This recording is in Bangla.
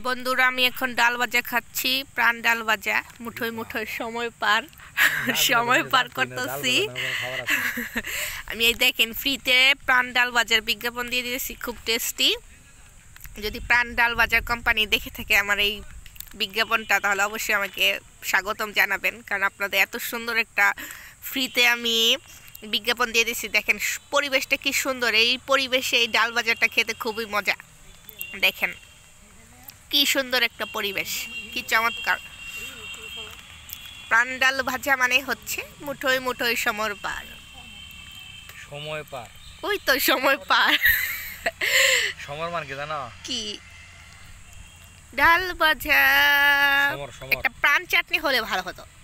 বন্ধুরা আমি এখন ডাল ভাজা খাচ্ছি, প্রাণ ডাল ভাজা। মুঠোয় মুঠোয় সময় পার করতেছি। আমি এই দেখেন ফ্রিতে প্রাণ ডাল ভাজার বিজ্ঞাপন দিয়ে দিয়েছি, খুব টেস্টি। যদি প্রাণ ডাল ভাজার কোম্পানি দেখে থাকে আমার এই বিজ্ঞাপনটা, তাহলে অবশ্যই আমাকে স্বাগতম জানাবেন, কারণ আপনাদের এত সুন্দর একটা ফ্রিতে আমি বিজ্ঞাপন দিয়ে দিয়েছি। দেখেন পরিবেশটা কি সুন্দর, এই পরিবেশে এই ডাল ভাজাটা খেতে খুবই মজা। দেখেন কি সুন্দর একটা পরিবেশ, কি চমৎকার। প্রাণ ডাল ভাজা মানে হচ্ছে মুঠোয় মুঠোয় সময় পার। ওই তো সময় পার। সমর মান কি জানো? কি ডাল ভাজা একটা প্রাণ চাটনি হলে ভালো হতো।